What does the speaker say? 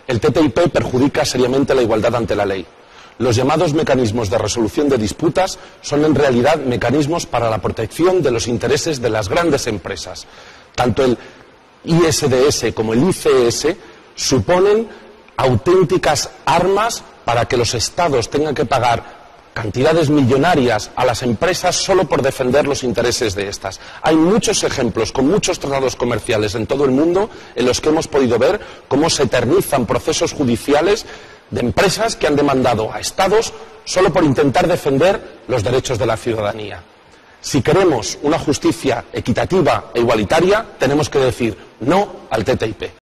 El TTIP perjudica seriamente la igualdad ante la ley. Los llamados mecanismos de resolución de disputas son en realidad mecanismos para la protección de los intereses de las grandes empresas. Tanto el ISDS como el ICS suponen auténticas armas para que los estados tengan que pagar cantidades millonarias a las empresas solo por defender los intereses de estas. Hay muchos ejemplos con muchos tratados comerciales en todo el mundo en los que hemos podido ver cómo se eternizan procesos judiciales de empresas que han demandado a estados solo por intentar defender los derechos de la ciudadanía. Si queremos una justicia equitativa e igualitaria, tenemos que decir no al TTIP.